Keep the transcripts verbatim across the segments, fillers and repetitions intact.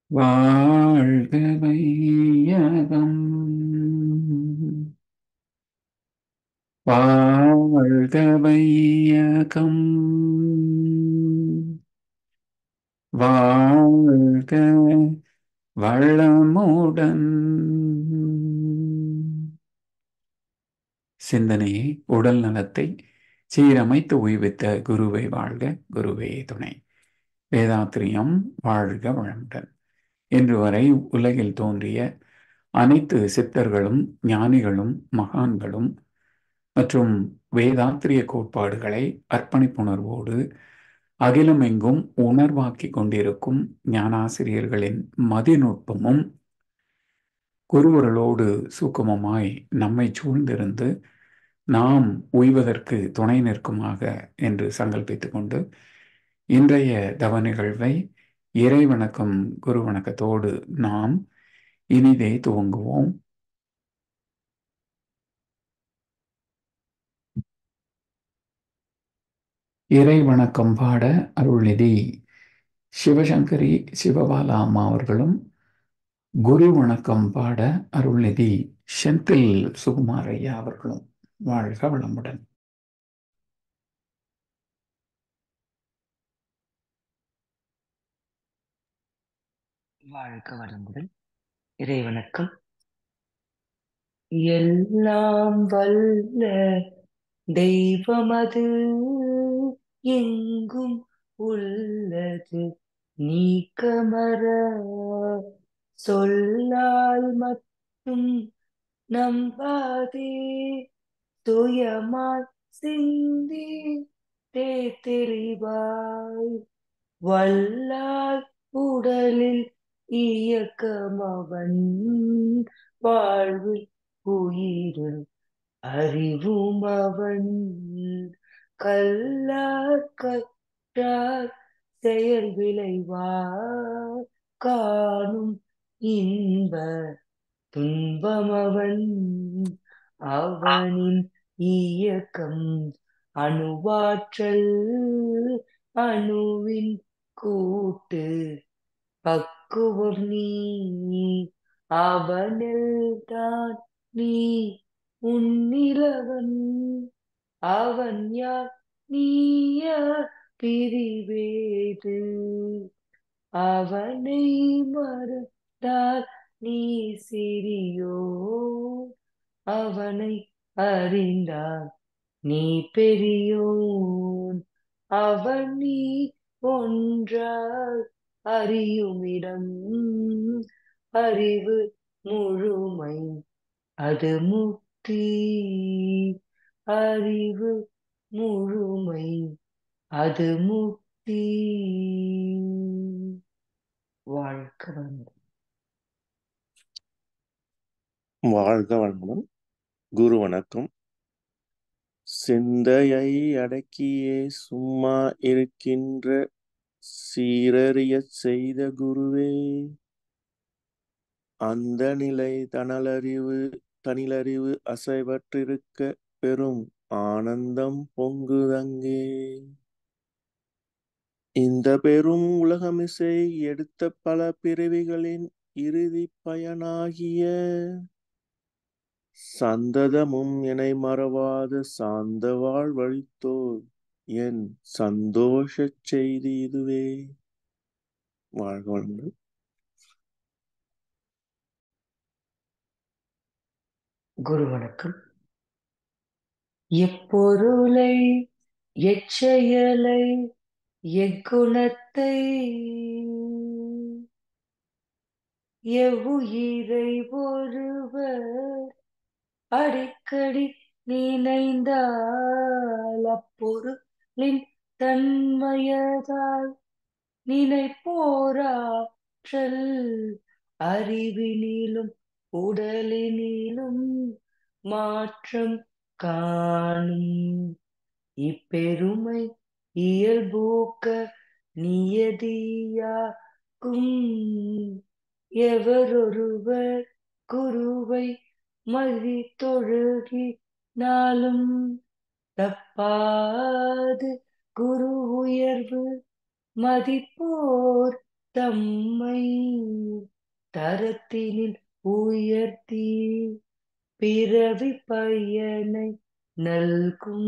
வாழ்க வையகம், வாழ்க வையகம், வாழ்க வளமுடன். சிந்தனையை, உடல் நலத்தை சீரமைத்து உய்வித்த குருவை வாழ்க, குருவே துணை. வேதாத்திரியம் வாழ்க வளமுடன். இன்று வரை உலகில் தோன்றிய அனைத்து சித்தர்களும் ஞானிகளும் மகான்களும் மற்றும் வேதாத்திரிய கோட்பாடுகளை அர்ப்பணிப்புணர்வோடு அகிலமெங்கும் உணர்வாக்கி கொண்டிருக்கும் ஞானாசிரியர்களின் மதிநுட்பமும் குருவர்களோடு சூக்குமமாய் நம்மை சூழ்ந்திருந்து நாம் உய்வதற்கு துணை நிற்குமாக என்று சங்கல்பித்துக் கொண்டு இன்றைய தவ நிகழ்வை இறை வணக்கம் குரு வணக்கத்தோடு நாம் இனிதே துவங்குவோம். இறை வணக்கம் பாட அருள்நிதி சிவசங்கரி சிவபாலா அம்மா அவர்களும், குரு வணக்கம் பாட அருள்நிதி செந்தில் சுகுமார் ஐயா அவர்களும் வாழ்க வளமுடன். வாழ்க வளமுடன். இறை வணக்கம். எல்லாம் வல்ல தெய்வமது எங்கும் உள்ளது நீக்கமர சொல்லால் மட்டும் நம்பாதே சுயமாய் சிந்தி தெளிவாய் வல்லால் உடலில் இயக்கமவன் வாழ்வில் உயிரில் அறிவும் அவன் கல்லார் கற்றார் செயல் விளைவார் காணும் இன்ப துன்பமவன் அவனின் இயக்கம் அணுவாற்றல் அணுவின் கூட்டு பக்குவம் நீ அவனில்தான் நீ உன்னிலவன் அவன் யார் நீயா பிரிவேது அவனை மறந்தால் நீ சிறியோ அவனை அறிந்தால் நீ பெரியோன் அவன் நீ ஒன்றால் அறியுமிடம் அறிவு முழுமை அது முக்தி அறிவு முழுமை அது முக்தி. வாழ்க வளமுடன். வாழ்க வளமுடன். குரு வணக்கம். சிந்தையை அடக்கியே சும்மா இருக்கின்ற சீரறியச் செய்த குருவே, அந்த நிலை தனலறிவு தனிலறிவு அசைவற்றிருக்க பெரும் ஆனந்தம் பொங்குதங்கே. இந்த பெரும் உலகமிசை எடுத்த பல பிறவிகளின் இறுதி பயனாகிய சந்ததமும் என்னை மறவாத சாந்த வாழ்வழித்தோர் என் சந்தோஷச் செய்தி இதுவே. வாழ்க வளமுடன். குரு வணக்கம். எப்பொருளை எச்செயலை எக்குணத்தை எவ்வுயிரை ஒருவர் அடிக்கடி நினைந்தால் அப்பொருளின் தன்மையதால் நினைப்போராற்றல் அறிவினிலும் உடலினிலும் மாற்றம் காணும் இப்பெருமை இயல்பூக்க நியதியாக்கும் எவரொருவர் குருவை மதித்தொழுகினாலும் தப்பாது குரு உயர்வு மதிப்போர் தம்மை தரத்தினில் உயர்த்தி பிறவி பயனை நல்கும்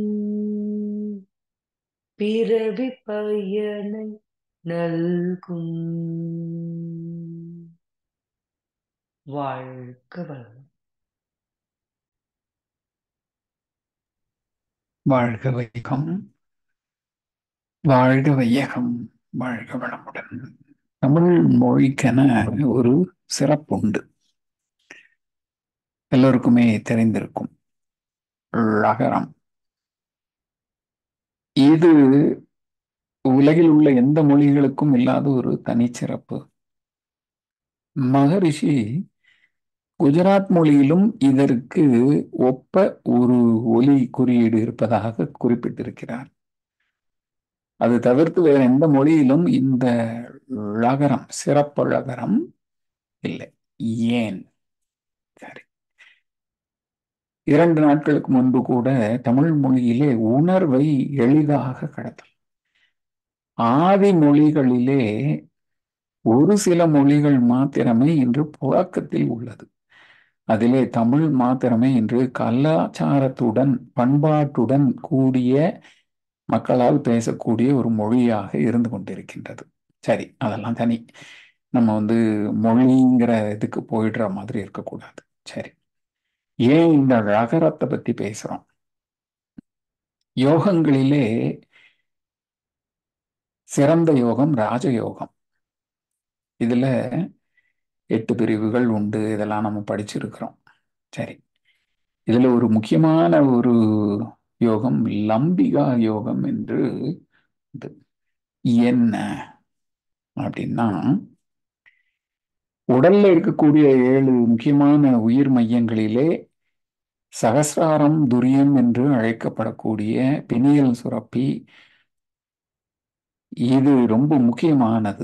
பிறவி பயனை நல்கும். வாழ்க வளம். வாழ்க வையகம், வாழ்க வையகம், வாழ்க வளமுடன். தமிழ் மொழிக்கென ஒரு சிறப்புண்டு, எல்லோருக்குமே தெரிந்திருக்கும். ழகரம். இது உலகில் உள்ள எந்த மொழிகளுக்கும் இல்லாத ஒரு தனிச்சிறப்பு. மகரிஷி குஜராத் மொழியிலும் இதற்கு ஒப்ப ஒரு ஒலி குறியீடு இருப்பதாக குறிப்பிட்டிருக்கிறார். அது தவிர்த்து வேற எந்த மொழியிலும் இந்த ழகரம், சிறப்பு ழகரம் இல்லை. ஏன்? சரி, இரண்டு நாட்களுக்கு முன்பு கூட தமிழ் மொழியிலே உணர்வை எளிதாக கடத்தல். ஆதி மொழிகளிலே ஒரு சில மொழிகள் மாத்திரமே இன்று புழக்கத்தில் உள்ளது. அதிலே தமிழ் மாத்திரமே இன்று கலாச்சாரத்துடன் பண்பாட்டுடன் கூடிய மக்களால் பேசக்கூடிய ஒரு மொழியாக இருந்து கொண்டிருக்கின்றது. சரி, அதெல்லாம் தனி. நம்ம வந்து மொழிங்கிற இதுக்கு போயிடுற மாதிரி இருக்கக்கூடாது. சரி, ஏன் இந்த ழகரத்தை பத்தி பேசுறோம்? யோகங்களிலே சிறந்த யோகம் ராஜயோகம். இதுல எட்டு பிரிவுகள் உண்டு, இதெல்லாம் நம்ம படிச்சிருக்கிறோம். சரி, இதுல ஒரு முக்கியமான ஒரு யோகம் லம்பிகா யோகம் என்று. என்ன அப்படின்னா, உடல்ல இருக்கக்கூடிய ஏழு முக்கியமான உயிர் மையங்களிலே சகசிராரம் துரியம் என்று அழைக்கப்படக்கூடிய பினியல் சுரப்பி, இது ரொம்ப முக்கியமானது.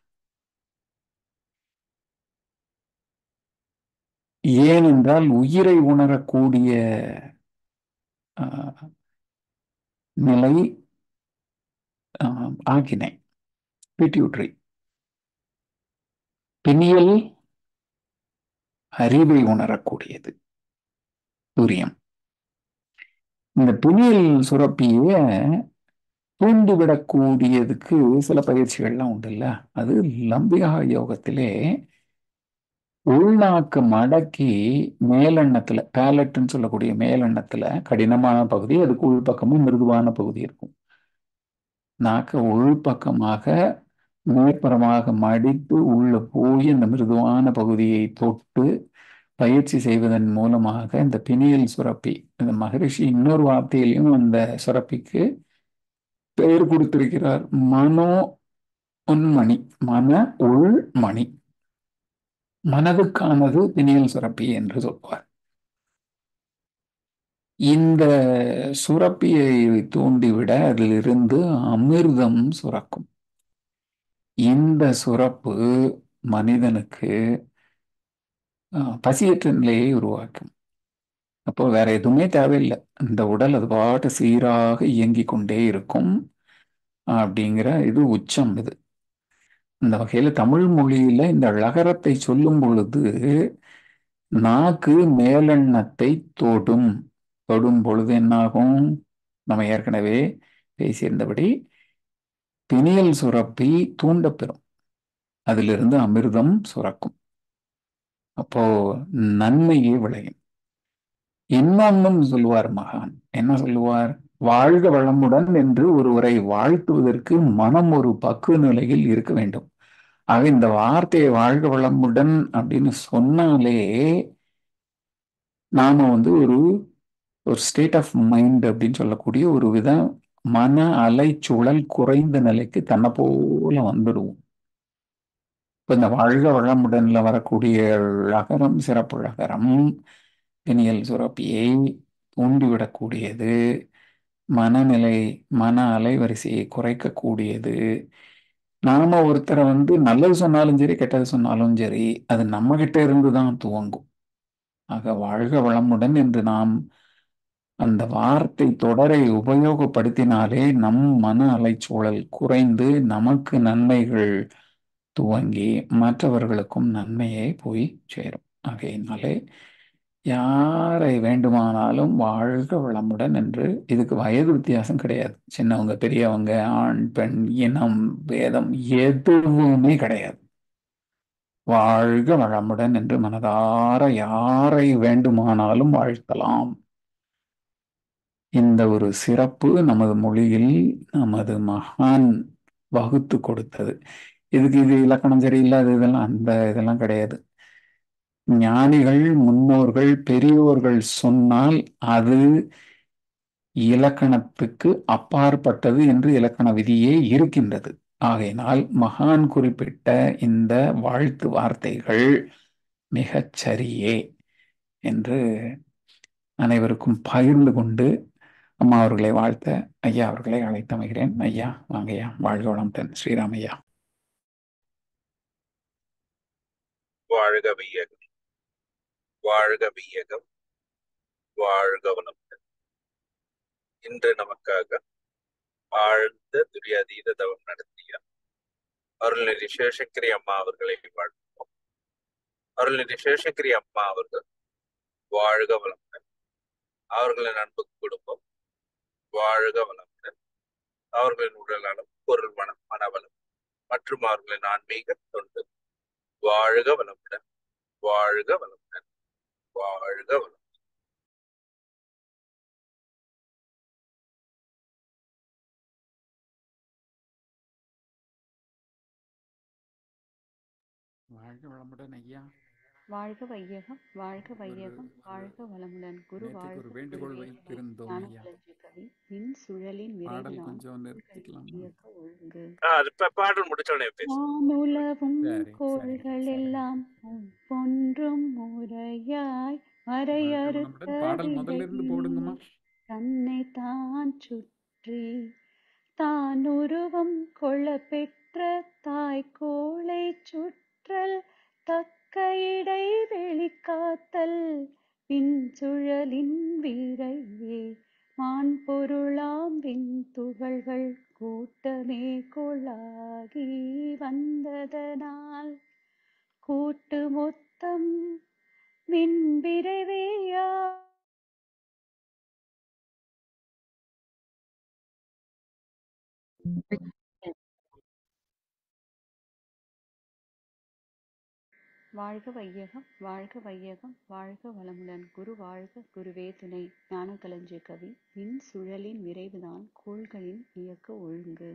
ஏனென்றால் உயிரை உணரக்கூடிய நிலை ஆகினை, பிட்யூட்ரி. பினியல் அறிவை உணரக்கூடியது, துரியம். இந்த பினியல் சுரப்பிய தூண்டிவிடக்கூடியதுக்கு சில பயிற்சிகள்லாம் உண்டு இல்ல. அது லம்பிகா யோகத்திலே உள்நாக்கு மடக்கி மேலெண்ணத்துல, பேலட்ன்னு சொல்லக்கூடிய மேலெண்ணத்துல கடினமான பகுதி, அதுக்கு உள்பக்கமும் மிருதுவான பகுதி இருக்கும். நாக்க உள்பக்கமாக மேற்புறமாக மடித்து உள்ள போய் அந்த மிருதுவான பகுதியை தொட்டு பயிற்சி செய்வதன் மூலமாக இந்த பினியல் சுரப்பி, இந்த மகரிஷி இன்னொரு வார்த்தையிலையும் அந்த சுரப்பிக்கு பெயர் கொடுத்திருக்கிறார், மனோ உண்மணி, மன உள்மணி. மனதுக்கானது பினியல் சுரப்பி என்று சொல்வார். இந்த சுரப்பியை தூண்டிவிட அதிலிருந்து அமிர்தம் சுரக்கும். இந்த சுரப்பு மனிதனுக்கு பசியற்ற நிலையை உருவாக்கும். அப்போ வேற எதுவுமே தேவையில்லை, இந்த உடல் அது பாட்டு சீராக இயங்கி கொண்டே இருக்கும் அப்படிங்கிற இது உச்சம். இது இந்த வகையில தமிழ் மொழியில இந்த ழகரத்தை சொல்லும் பொழுது நாக்கு மேலெண்ணத்தை தொடும். தொடும் பொழுது என்னாகும்? நம்ம ஏற்கனவே பேசியிருந்தபடி பினியல் சுரப்பி தூண்டப்பெறும், அதிலிருந்து அமிர்தம் சுரக்கும். அப்போ நன்மையே விளையும். இன்னொன்னும் சொல்லுவார் மகான். என்ன சொல்லுவார்? வாழ்க வளமுடன் என்று ஒருவரை வாழ்த்துவதற்கு மனம் ஒரு பக்குவ நிலையில் இருக்க வேண்டும். ஆக இந்த வார்த்தையை வாழ்க வளமுடன் அப்படின்னு சொன்னாலே நாம வந்து ஒரு ஒரு ஸ்டேட் ஆஃப் மைண்ட் அப்படின்னு சொல்லக்கூடிய ஒரு வித மன அலைச்சூழல் குறைந்த நிலைக்கு தன்னை போல வந்துடுவோம். இப்ப இந்த வாழ்க வளமுடன்ல வரக்கூடிய ழகரம், சிறப்பு ழகரம் பினியல் சுரப்பியை தூண்டிவிடக்கூடியது, மனநிலை மன அலைவரிசையை குறைக்கக்கூடியது. நாம ஒருத்தரை வந்து நல்லது சொன்னாலும் சரி கெட்டது சொன்னாலும் சரி அது நம்ம கிட்ட இருந்து தான் துவங்கும். ஆக வாழ்க வளமுடன் என்று நாம் அந்த வார்த்தை தொடரை உபயோகப்படுத்தினாலே நம் மன அலைச்சூழல் குறைந்து நமக்கு நன்மைகள் துவங்கி மற்றவர்களுக்கும் நன்மையே போய் சேரும். ஆகையினாலே யாரை வேண்டுமானாலும் வாழ்க வளமுடன் என்று, இதுக்கு வயது வித்தியாசம் கிடையாது. சின்னவங்க பெரியவங்க, ஆண் பெண், இனம், வேதம் எதுவுமே கிடையாது. வாழ்க வளமுடன் என்று மனதார யாரை வேண்டுமானாலும் வாழ்த்தலாம். இந்த ஒரு சிறப்பு நமது மொழியில் நமது மகான் வகுத்து கொடுத்தது. இதுக்கு இது இலக்கணம் சரியில்லை, அது இதெல்லாம் அந்த இதெல்லாம் கிடையாது. ஞானிகள், முன்னோர்கள், பெரியோர்கள் சொன்னால் அது இலக்கணத்துக்கு அப்பாற்பட்டது என்று இலக்கண விதியே இருக்கின்றது. ஆகையினால் மகான் குறிப்பிட்ட இந்த வாழ்த்து வார்த்தைகள் மிகச் சரியே என்று அனைவருக்கும் பகிர்ந்து கொண்டு அம்மா அவர்களை வாழ்த்த ஐயா அவர்களை அழைத்தமைகிறேன். ஐயா வாங்கய்யா, வாழ்க வளமுடன். ஸ்ரீராம் ஐயா. வாழ்க வையகம், வாழ்க வையகம், வாழ்க வளமுடன். இன்று நமக்காக ஆழ்ந்த துரியாதீத தவம் நடத்திய அருள்நிதி சிவசங்கரி அம்மா அவர்களை வாழ்த்துவோம். அருள்நிதி சிவசங்கரி அம்மா அவர்கள் வாழ்க வளமுடன். அவர்களின் அன்பு குடும்பம் வாழ்க வளமுடன். அவர்களின் உடல் நலம், பொருள் மனம், மனவளம் மற்றும் அவர்களின் ஆன்மீக தொண்டு வாழ்க வளமுடன், வாழ்க வளமுடன், வாழ்க வளமுடன். வாழ்க வளமுடன் ஐயா. வாழ்க வையகம், வாழ்க வையகம், வாழ்க வளமுடன். குரு நேற்றுக்கு வாழ்க ஒரு வேண்டுகோள் குருவே துணை. வைத்திருந்தோம் ஐயா. ஞானக்கலஞ்சி கவி மின் சுழலின் பாடல் விரைவுதான் கொஞ்சம் நிறுத்திக்கலாமா? இயக்க ஒழுங்கு. ஆஹ் அது இப்ப பாடல் முடிச்சோடனே பேசு. வானுலவும் சரி சரி கோள்கள் சரி. எல்லாம் ஒவ்வொன்றும் முறையாய் வாழ்க வரையறுத்த வளமுடன். பாடல் முதல்ல இருந்து போடுங்கம்மா. விரைவினிலே தன்னை தான் சுற்றி தான் உருவம் கொள்ள பெற்ற தாய்கோளை சுற்றல் தக்க இடைவெளி காத்தல் பின் சுழலின் விரைவே மான் பொருளாம் விண் துகள்கள் கூட்டமே கொளாகி வந்ததனால் கூட்டு மொத்தம் விண் விரைவேயா வாழ்க வையகம், வாழ்க வையகம், வாழ்க வளமுடன். குரு வாழ்க குருவே துணை. ஞானக்கலஞ்சி கவி விண் சுழலின் விரைவுதான் கோள்களின் இயக்க ஒழுங்கு.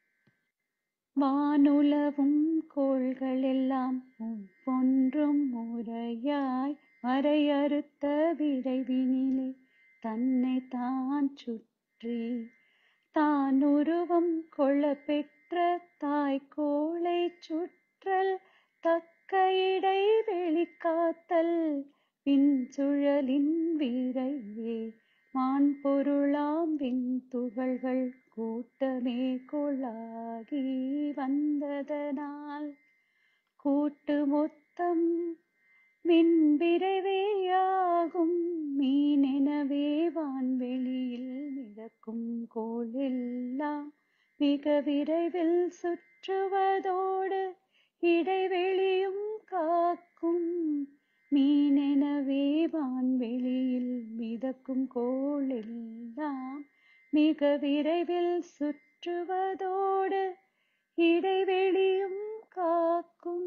வானுலவும் கோள்கள் எல்லாம் ஒவ்வொன்றும் முறையாய் வரையறுத்த விரைவினிலே தன்னை தான் சுற்றி தான் உருவம் கொள்ள பெற்ற தாய்கோளை சுற்றல் தக்க இடைவெளி காத்தல் பின் சுழலின் விரைவே மான் பொருளாம் விண் துகள்கள் கூட்டமே கொளாகி வந்ததனால் கூட்டு மொத்தம் விண் விரைவேயாகும் மீனெனவே வான்வெளியில் மிதக்கும் கோள் எல்லாம் மிக விரைவில் சுற்றுவதோடு இடைவெளியும் காக்கும். மீனெனவே வான்வெளியில் மிதக்கும் கோள் எல்லாம் மிக விரைவில் சுற்றுவதோடு இடைவெளியும் காக்கும்.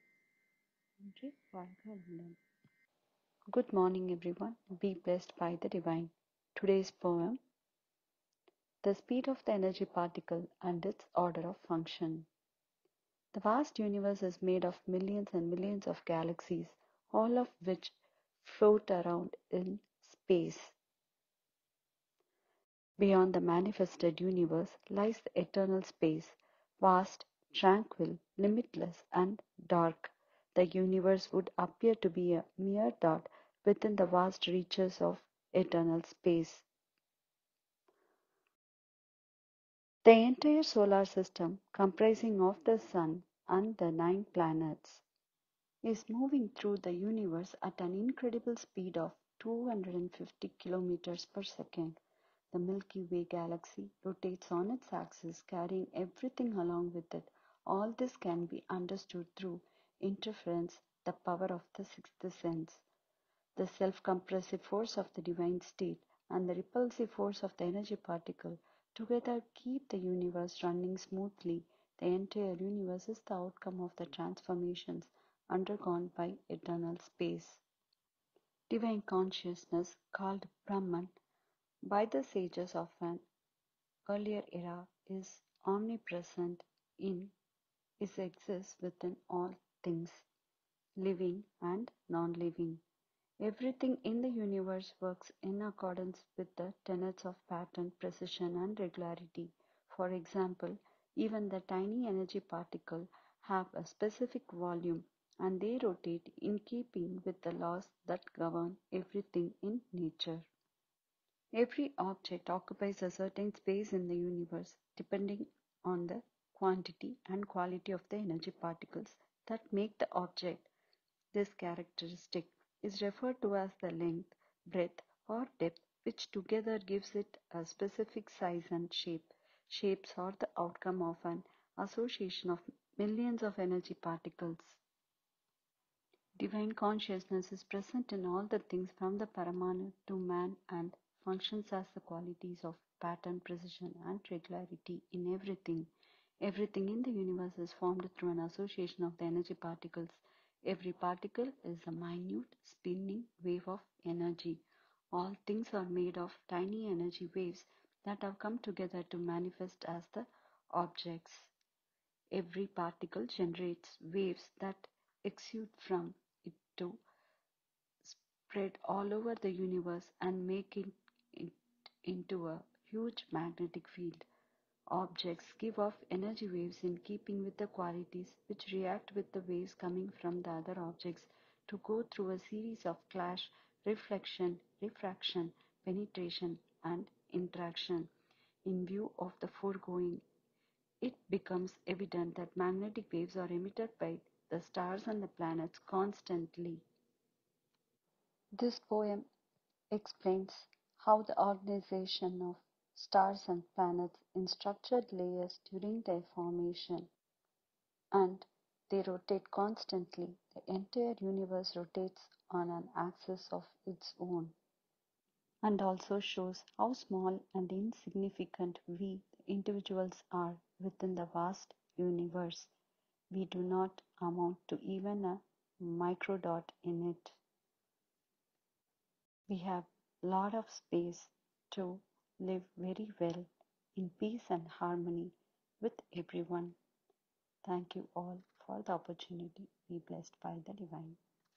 Good morning everyone. Be blessed by the divine. Today's poem, The Speed of the Energy Particle and Its Order of Function. The vast universe is made of millions and millions of galaxies, all of which float around in space. Beyond the manifested universe lies the eternal space, vast, tranquil, limitless, and dark. The universe would appear to be a mere dot within the vast reaches of eternal space. The entire solar system, comprising of the Sun and the nine planets, is moving through the universe at an incredible speed of two hundred fifty kilometers per second. The Milky Way galaxy rotates on its axis, carrying everything along with it, All this can be understood through interference, the power of the sixth sense. The self-compressive force of the divine state and the repulsive force of the energy particle together keep the universe running smoothly. The entire universe is the outcome of the transformations undergone by eternal space. Divine consciousness, called Brahman by the sages of an earlier era, is omnipresent in is exists within all things, living and non-living. Everything in the universe works in accordance with the tenets of pattern, precision, and regularity. For example, even the tiny energy particles have a specific volume, and they rotate in keeping with the laws that govern everything in nature. Every object occupies a certain space in the universe, depending on the quantity and quality of the energy particles that make the object. This characteristic is referred to as the length, breadth, or depth, which together gives it a specific size and shape. Shapes are the outcome of an association of millions of energy particles. Divine consciousness is present in all the things from the Paramanu to man and functions as the qualities of pattern, precision, and regularity in everything. Everything in the universe is formed through an association of the energy particles. Every particle is a minute spinning wave of energy. All things are made of tiny energy waves that have come together to manifest as the objects. Every particle generates waves that exude from it to spread all over the universe and making it into a huge magnetic field. Objects give off energy waves in keeping with the qualities which react with the waves coming from the other objects to go through a series of clash, reflection, refraction, penetration, and interaction. In view of the foregoing, it becomes evident that magnetic waves are emitted by the stars and the planets constantly. This poem explains how the organization of stars and planets in structured layers during their formation, and they rotate constantly. The entire universe rotates on an axis of its own, and also shows how small and insignificant we, the individuals, are within the vast universe. We do not amount to even a microdot in it. We have a lot of space to live very well in peace and harmony with everyone. Thank you all for the opportunity. Be blessed by the divine.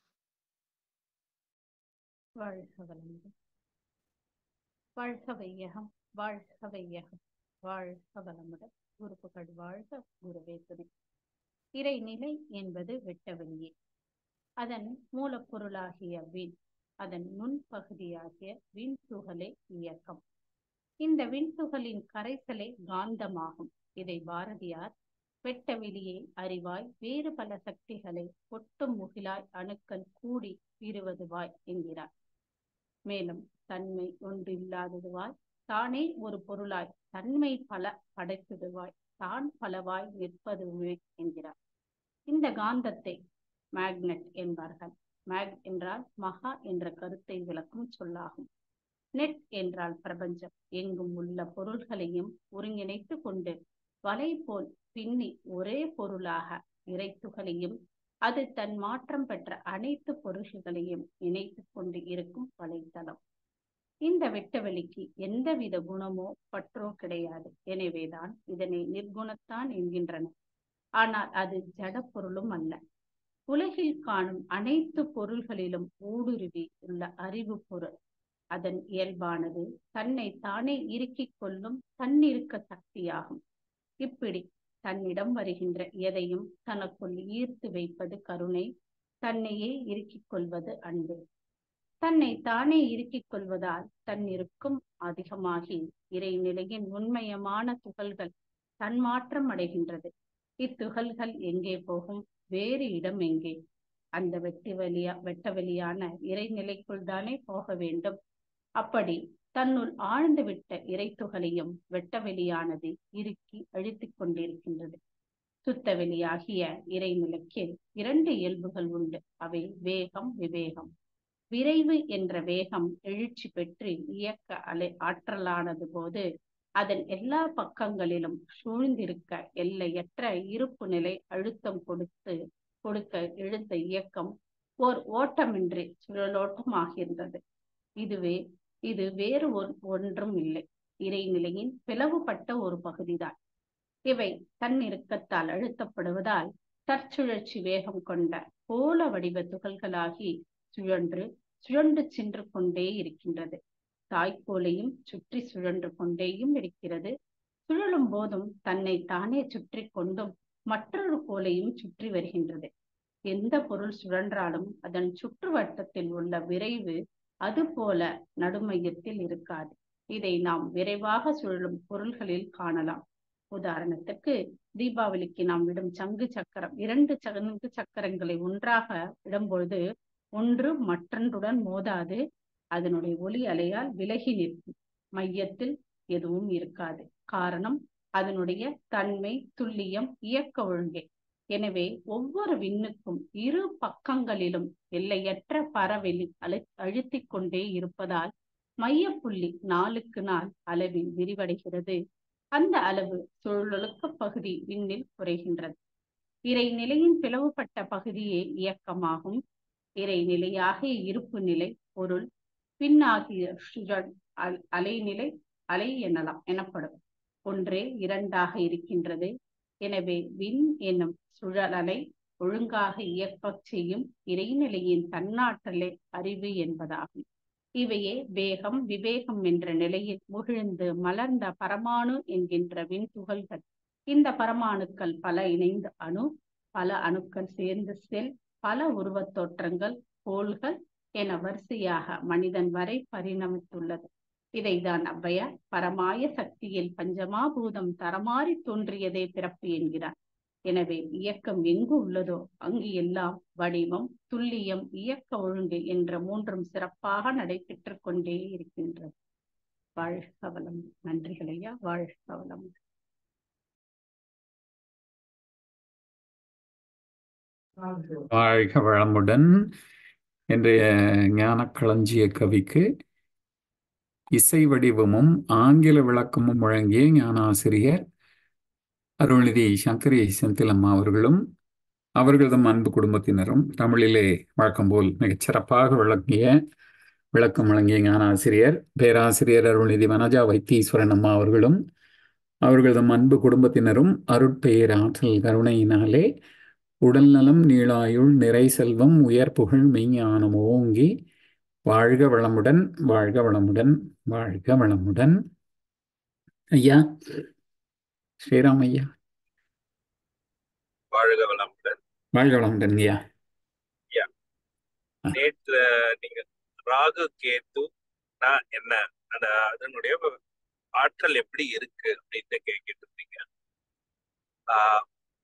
வாழ்க வளமுடன். வாழ்க வையகம், வாழ்க வையகம், வாழ்க வளமுடன். குரு புகழ் வாழ்க, குருவே துணை. இறைநிலை என்பது வெட்டவெளியே. அதன் மூலப்பொருளாகிய விண், அதன் நுண்பகுதியாகிய விண்துகளே இயக்கம். இந்த விண்துகளின் கரைசலே காந்தமாகும். இதை பாரதியார் வெட்டவெளியே அறிவாய் வேறு பல சக்திகளை ஒட்டும் முகிலாய் அணுக்கள் கூடி விருவதுவாய் என்கிறார். மேலும் தன்மை ஒன்று இல்லாததுவாய், தானே ஒரு பொருளாய், தன்மை பல படைத்ததுவாய், தான் பலவாய் நிற்பதுவே என்கிறார். இந்த காந்தத்தை மேக்னெட் என்பார்கள். மேக் என்றால் மகா என்ற கருத்தை விளக்கும் சொல்லாகும். நெட் என்றால் பிரபஞ்சம். எங்கும் உள்ள பொருள்களையும் ஒருங்கிணைத்து கொண்டு வலை போல் பின்னி ஒரே பொருளாக இறைத்துகளையும் அது தன் மாற்றம் பெற்ற அனைத்து பொருள்களையும் இணைத்து கொண்டு இருக்கும் வலைத்தளம். இந்த வெட்டவெளிக்கு எந்தவித குணமோ பற்றோ கிடையாது. எனவேதான் இதனை நிர்குணத்தான் என்கின்றனர். ஆனால் அது ஜட பொருளும் அல்ல. உலகில் காணும் அனைத்து பொருள்களிலும் ஊடுருவி உள்ள அறிவு பொருள். அதன் இயல்பானது தன்னை தானே இறுக்கிக் கொள்ளும் தன்னிருக்க சக்தியாகும். இப்படி தன்னிடம் வருகின்ற எதையும் தனக்குள் ஈர்த்து வைப்பது கருணை, தன்னையே இறுக்கிக் கொள்வது அன்பு. தன்னை தானே இறுக்கிக் கொள்வதால் தன்னிருக்கும் அதிகமாகி இறைநிலையின் உண்மையமான துகள்கள் தன்மாற்றம் அடைகின்றது. இத்துகள்கள் எங்கே போகும்? வேறு இடம் எங்கே? அந்த வெட்டி வெளியா வெட்டவெளியான இறைநிலைக்குள் தானே போக வேண்டும். அப்படி தன்னுள் ஆழ்ந்துவிட்ட இறைத்துகளையும் வெட்டவெளியானது இறுக்கி அழித்துக் கொண்டிருக்கின்றது. சுத்தவெளியாகிய இறைநிலைக்கு இரண்டு இயல்புகள் உண்டு. அவை வேகம், விவேகம். விரைவு என்ற வேகம் எழுச்சி பெற்று இயக்க அலை ஆற்றலானது போது அதன் எல்லா பக்கங்களிலும் சூழ்ந்திருக்க எல்லையற்ற இருப்பு நிலை அழுத்தம் கொடுத்து கொடுக்க எழுந்த இயக்கம் ஓர் ஓட்டமின்றி சுழலோட்டமாகின்றது. இதுவே இது வேறு ஒன்றும் இல்லை, இறைநிலையின் பிளவுபட்ட ஒரு பகுதிதான். இவை தன்னிறுக்கத்தால் அழுத்தப்படுவதால் தற்சுழற்சி வேகம் கொண்ட கோள வடிவ துகள்களாகி சுழன்று சுழன்று சென்று கொண்டே இருக்கின்றது. தாய்க்கோளையும் சுற்றி சுழன்று கொண்டேயும் இருக்கிறது. சுழலும் போதும் தன்னை தானே சுற்றி கொண்டும் மற்றொரு கோளையும் சுற்றி வருகின்றது. எந்த பொருள் சுழன்றாலும் அதன் சுற்று வட்டத்தில் உள்ள விரைவு அதுபோல நடுமையத்தில் இருக்காது. இதை நாம் விரைவாக சுழலும் பொருள்களில் காணலாம். உதாரணத்துக்கு, தீபாவளிக்கு நாம் விடும் சங்கு சக்கரம், இரண்டு சங்கு சக்கரங்களை ஒன்றாக விடும்பொழுது ஒன்று மற்றொன்றுடன் மோதாது அதனுடைய ஒளி அலையால் விலகி நிற்கும். மையத்தில் எதுவும் இருக்காது. காரணம் அதனுடைய தன்மை, துல்லியம், இயக்க ஒழுங்கே. எனவே ஒவ்வொரு விண்ணுக்கும் இரு பக்கங்களிலும் எல்லையற்ற பரவெளி அழு அழுத்திக் கொண்டே இருப்பதால் மையப்புள்ளி நாளுக்கு நாள் அளவில் விரிவடைகிறது. அந்த அளவு சுழலொழுக்க பகுதி விண்ணில் குறைகின்றது. இறை நிலையின் பிளவுபட்ட பகுதியே இயக்கமாகும். இறை நிலையாகிய இருப்பு நிலை பொருள் பின்னாகிய சுழல் அலைநிலை அலை எனலாம் எனப்படும். ஒன்றே இரண்டாக இருக்கின்றது. எனவே விண் என்னும் சுழலலை ஒழுங்காக இயக்க செய்யும் இறைநிலையின் தன்னாற்றலை அறிவு என்பதாகும். இவையே வேகம், விவேகம் என்ற நிலையில் முகிழ்ந்து மலர்ந்த பரமாணு என்கின்ற விண் துகள்கள். இந்த பரமாணுக்கள் பல இணைந்த அணு, பல அணுக்கள் சேர்ந்து செல், பல உருவத் தோற்றங்கள், கோள்கள் என வரிசையாக மனிதன் வரை பரிணமித்துள்ளது. இதைதான் ஔவையார் பரமாய சக்தியில் பஞ்சமாபூதம் தரமாறி தோன்றியதே பிறப்பு என்கிறார். எனவே இயக்கம் எங்கு உள்ளதோ அங்கு எல்லாம் வடிவம், துல்லியம், இயக்க ஒழுங்கு என்ற மூன்றும் சிறப்பாக நடைபெற்று கொண்டே இருக்கின்றது. வாழ்க வளம். நன்றிகளையா. வாழ்க வளம். வாழ்க வளமுடன். இன்றைய ஞான களஞ்சிய கவிக்கு இசை வடிவமும் ஆங்கில விளக்கமும் வழங்கிய ஞானாசிரியர் அருள்நிதி சங்கரி செந்திலம்மா அவர்களும் அவர்களது அன்பு குடும்பத்தினரும் தமிழிலே வழக்கம் போல் மிகச்சிறப்பாக விளங்கிய விளக்கம் வழங்கிய ஞானாசிரியர் பேராசிரியர் அருள்நிதி வனஜா வைத்தீஸ்வரன் அம்மா அவர்களும் அவர்களது அன்பு குடும்பத்தினரும் அருட்பெயர் ஆற்றல் கருணையினாலே உடல் நலம், நீளாயுள், நிறை செல்வம், உயர் புகழ், மெய்ஞானம் ஓங்கி வாழ்க வளமுடன், வாழ்க வளமுடன், வாழ்க வளமுடன். ஐயா ஸ்ரீராம் ஐயா. வாழ்க வளமுடன். வாழ்க வளமுடன் ஐயா. நேற்று நீங்க ராகு கேது என்ன அந்த அதனுடைய ஆற்றல் எப்படி இருக்கு அப்படின்னு கேட்டுட்டு இருந்தீங்க. ஆஹ்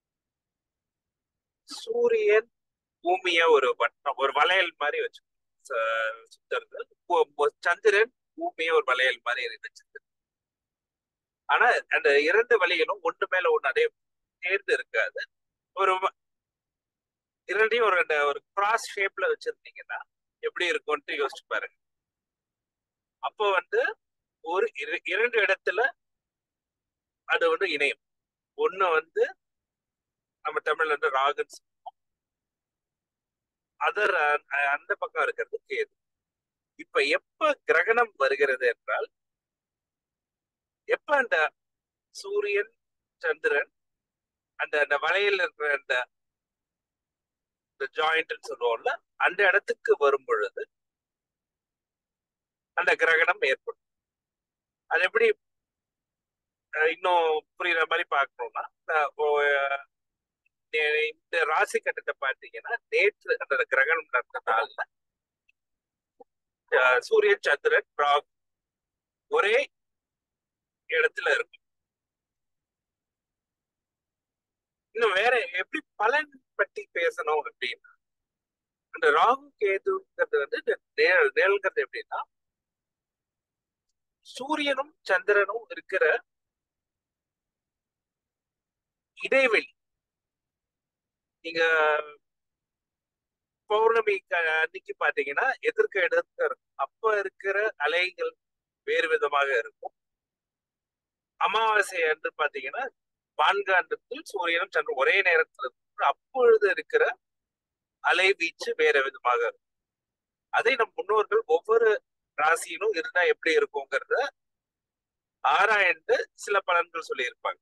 சூரியன் பூமிய ஒரு வட்டம், ஒரு வளையல் மாதிரி வச்சு சுத்துறது. சந்திரன் பூமிய ஒரு வளையல் மாதிரி வச்சிருக்கு. ஆனா அந்த இரண்டு வழிகளும் ஒன்று மேல ஒன்று அதே சேர்ந்து இருக்காது. ஒரு இரண்டையும் ஒரு ஒரு கிராஸ் ஷேப்ல வச்சிருந்தீங்கன்னா எப்படி இருக்கும்னு யோசிச்சு பாருங்க. அப்போ வந்து ஒரு இரண்டு இடத்துல அது வந்து இணையும். ஒண்ணு வந்து நம்ம தமிழ்ல வந்து ராகுன்னு சொல்லுவோம், அதர் அந்த பக்கம் இருக்கிறது கேது. இப்ப எப்ப கிரகணம் வருகிறது என்றால், எப்ப அந்த சூரியன் சந்திரன் அந்த அந்த வளையல் இருக்கிற அந்த ஜாயிண்ட் சொல்லுவோம்ல, அந்த இடத்துக்கு வரும் பொழுது அந்த கிரகணம் ஏற்படும். அது எப்படி இன்னும் புரியுற மாதிரி பார்க்கணும்னா, இந்த ராசி கட்டத்தை பார்த்தீங்கன்னா நேற்று அந்த கிரகணம் நடந்த நாள்ல சூரியன் சந்திரன் ராகு ஒரே இடத்துல இருக்கும். இன்னும் வேற எப்படி பலன் பற்றி பேசணும் அப்படின்னா, அந்த ராகு கேதுங்கிறது வந்து நேல்கிறது எப்படின்னா, சூரியனும் சந்திரனும் இருக்கிற இடைவெளி நீங்க பௌர்ணமி அன்னைக்கு பாத்தீங்கன்னா எதிர்க்க எதிர்க்க இருக்கும். அப்ப இருக்கிற அலைகள் வேறு விதமாக இருக்கும். அமாவாசை அன்று பாத்தீங்கன்னா வான்காண்டத்தில் சூரியனும் சந்திரன் ஒரே நேரத்தில் இருக்கும். அப்பொழுது இருக்கிற அலை வீச்சு வேற விதமாக இருக்கும். அதை நம் முன்னோர்கள் ஒவ்வொரு ராசியிலும் இருந்தா எப்படி இருக்குங்கிறத ஆராய்ந்து சில பலன்கள் சொல்லியிருப்பாங்க.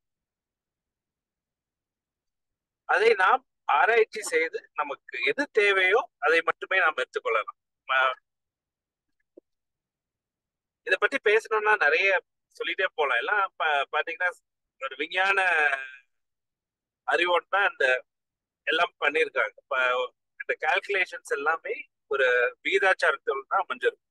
அதை நாம் ஆராய்ச்சி செய்து நமக்கு எது தேவையோ அதை மட்டுமே நாம் எடுத்துக்கொள்ளலாம். இதை பத்தி பேசணும்னா நிறைய சொல்லிட்டே போலாம். எல்லாம் பாத்தீங்கன்னா ஒரு விஞ்ஞான அறிவோடு தான் இந்த எல்லாம் பண்ணியிருக்காங்க. இப்ப இந்த கால்குலேஷன்ஸ் எல்லாமே ஒரு விகிதாச்சாரத்தோடு தான் அமைஞ்சிருக்கும்.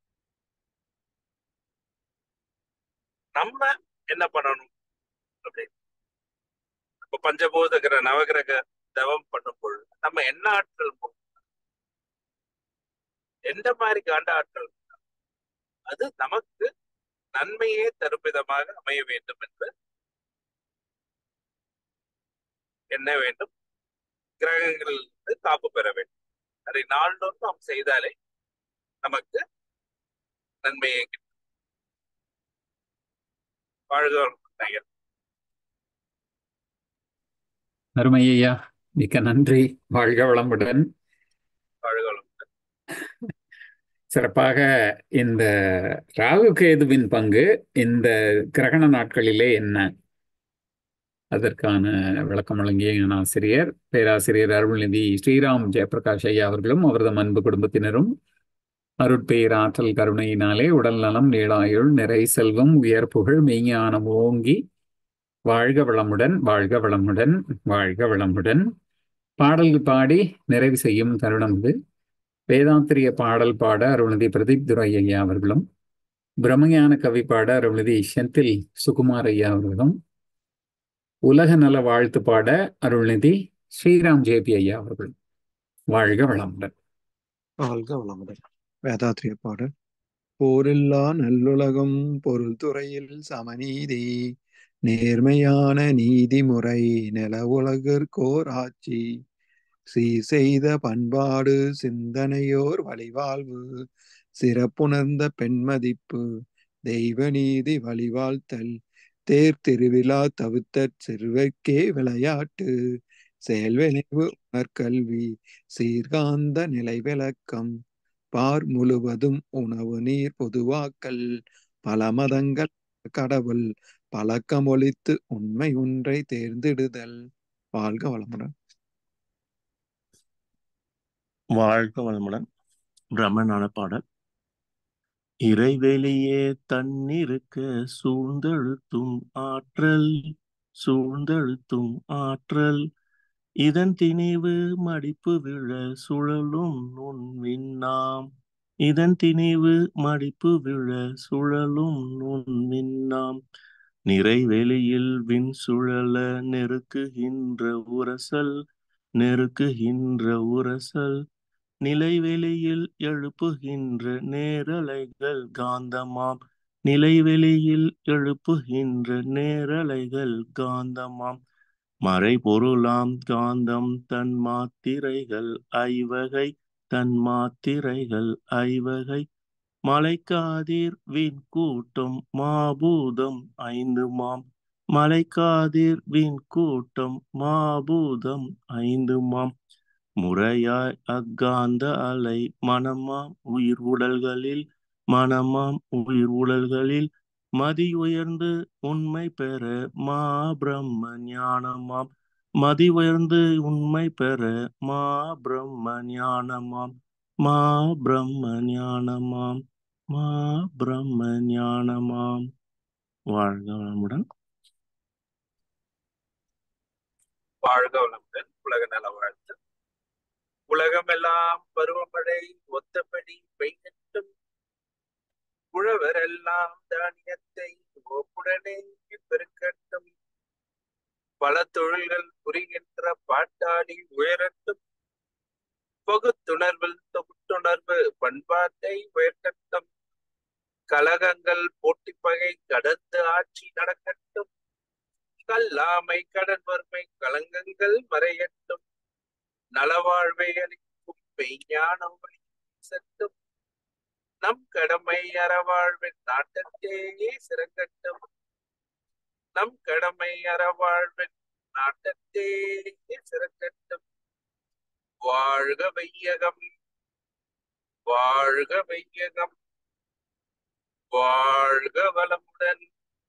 நம்ம என்ன பண்ணணும் அப்படின்னு இப்ப பஞ்சபூத கிரக நவகிரக தவம் பண்ணும் பொழுது நம்ம என்ன ஆற்றல் எந்த மாதிரி காண்ட ஆற்றல் அது நமக்கு நன்மையே தரும் விதமாக அமைய வேண்டும் என்று எண்ண வேண்டும். கிரகங்களிலிருந்து காப்பு பெற வேண்டும். அதை நாள்தோறும் நாம் செய்தாலே நமக்கு நன்மையே கிடைக்கும். வாழ்க அருமையா, மிக்க நன்றி. வாழ்க வளமுடன். வாழ்க வளமுடன். சிறப்பாக இந்த ராகு கேதுவின் பங்கு இந்த கிரகண நாட்களிலே என்ன, அதற்கான விளக்கம் வழங்கிய என் ஆசிரியர் பேராசிரியர் அருள்நிதி ஸ்ரீராம் ஜெயபிரகாஷ் ஐயா அவர்களும் அவரது அன்பு குடும்பத்தினரும் அருட்பேர் ஆற்றல் கருணையினாலே உடல் நலம், நீளாயுள், நிறை செல்வம், உயர் புகழ், மெய்ஞானம் ஓங்கி வாழ்க வளமுடன், வாழ்க வளமுடன், வாழ்க வளமுடன். பாடல்கள் பாடி நிறைவு செய்யும் தருணம் இது. வேதாந்திரிய பாடல் பாட அருள்நிதி பிரதீப் துரை ஐயா அவர்களும், பிரம்மஞான கவி பாட அருள்நிதி செந்தில் சுகுமார் ஐயா அவர்களும், உலக நல வாழ்த்து பாட அருள்நிதி ஸ்ரீராம் ஜேபி ஐயா அவர்களும். வாழ்க வளமுடன். வாழ்க வளமுடன். வேதாத்திரிய பாடல். போரில்லா நல்லுலகம் பொருள் துறையில் சமநீதி, நேர்மையான நீதிமுறை நில உலகிற்கோர் ஆட்சி, சீர் செய்த பண்பாடு சிந்தனையோர் வழிவாழ்வு, சிறப்புணர்ந்த பெண்மதிப்பு தெய்வ நீதி வழிவாழ்த்தல், தேர் திருவிழா தவிர்த்த சிறுவர்க்கே விளையாட்டு, செயல்விளைவு உணர்கல்வி சீர்காந்த நிலை விளக்கம், பார் முழுவதும் உணவு நீர் பொதுவாக்கல், பல மதங்கள் கடவுள் பழக்கமொழித்து உண்மை ஒன்றை தேர்ந்தெடுதல். வாழ்க வளமுடன். வாழ்க வளமுடன். பிரம்மஞான பாடல். இறைவெளியே தன்னிருக்க சூழ்ந்தழுத்தும் ஆற்றல், சூழ்ந்தழுத்தும் ஆற்றல், இதன் திணிவு மடிப்பு விழ சுழலும் நுண் விண்ணாம், இதன் திணிவு மடிப்பு விழ சுழலும் நுண் விண்ணாம், நிறைவெளியில் விண் சுழல நெருக்குகின்ற உரசல், நெருக்குகின்ற உரசல், நிலைவெளியில் எழுப்புகின்ற நேரலைகள் காந்தமாம், நிலைவெளியில் எழுப்புகின்ற நேரலைகள் காந்தமாம், மறைபொருளாம் காந்தம் தன் மாத்திரைகள் ஐவகை, தன் மாத்திரைகள் ஐவகை, மலைக்காதிர் விண் கூட்டம் மாபூதம் ஐந்துமாம், மலைக்காதிர் விண் கூட்டம் மாபூதம் ஐந்துமாம், முறையாய் அக்காந்த அலை மனமாம் உயிர் உடல்களில், மனமாம் உயிர் உடல்களில், மதி உயர்ந்து உண்மை பெற மா பிரம்ம ஞானமாம், மதி உயர்ந்து உண்மை பெற மா பிரம்ம ஞானமாம், மா பிரம்ம ஞானமாம், மா பிரம்ம ஞானமாம். வாழ்க வளமுடன். வாழ்க வளமுடன். உலக நல வாழ்த்து. உலகமெல்லாம் பருவமழை ஒத்தபடி பெய்யட்டும், உழவரெல்லாம் தானியத்தை ஒப்புடனே பெருக்கட்டும், பல தொழில்கள் புரிகின்ற பாட்டாளி உயரட்டும், பகுத்துணர்வில் தொகுத்துணர்வு பண்பாட்டை உயர்த்தட்டும், கலகங்கள் போட்டி பகை கடந்து ஆட்சி நடக்கட்டும், கல்லாமை கடன் வறுமை கலங்கங்கள் மறையட்டும், நலவாழ்வை அளிக்கும் மெய்ஞான ஒளி செட்டும் நம் கடமை அறவாழ்வின் நாட்டத்தேயே சிறக்கட்டும். நம் கடமை அறவாழ்வின் நாட்டத்தேயே சிறக்கட்டும். வாழ்க வையகம், வாழ்க வையகம், வாழ்க வளமுடன்.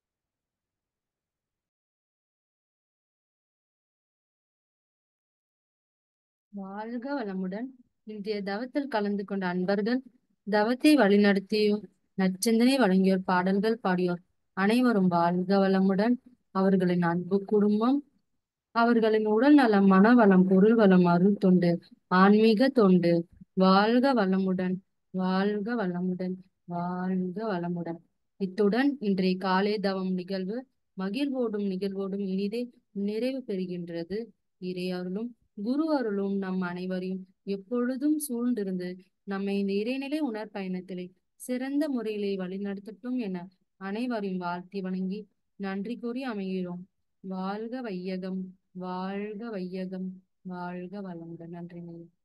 வாழ்க வளமுடன். இன்றைய தவத்தில் கலந்து கொண்ட அன்பர்கள், தவத்தை வழிநடத்தியோர், நற்சிந்தனை வழங்கியோர், பாடல்கள் பாடியோர் அனைவரும் வாழ்க வளமுடன். அவர்களின் அன்பு குடும்பம், அவர்களின் உடல் நலம், மனவளம், பொருள் வளம், அருள் தொண்டு, ஆன்மீக தொண்டு வாழ்க வளமுடன், வாழ்க வளமுடன், வாழ்க வளமுடன். இத்துடன் இன்றைய காலை தவம் நிகழ்வு மகிழ்வோடும் நிகழ்வோடும் இனிதே நிறைவு பெறுகின்றது. இறை அருளும் குரு அருளும் நம் அனைவரையும் எப்பொழுதும் சூழ்ந்திருந்து நம்மை இந்த இறைநிலை உணர் பயணத்திலே சிறந்த முறையிலே வழிநடத்தட்டும் என அனைவரையும் வாழ்த்தி வணங்கி நன்றி கூறி அமைகிறோம். வாழ்க வையகம், வாழ்க வையகம், வாழ்க வளமுடன். நன்றி.